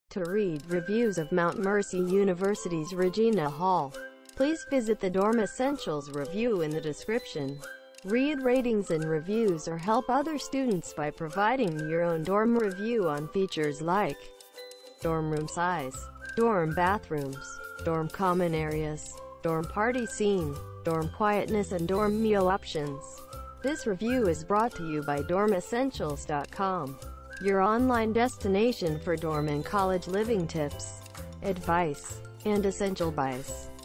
To read reviews of Mount Mercy University's Regina Hall, please visit the Dorm Essentials review in the description. Read ratings and reviews or help other students by providing your own dorm review on features like dorm room size, dorm bathrooms, dorm common areas, dorm party scene, dorm quietness and dorm meal options. This review is brought to you by dormessentials.com, your online destination for dorm and college living tips, advice, and essential buys.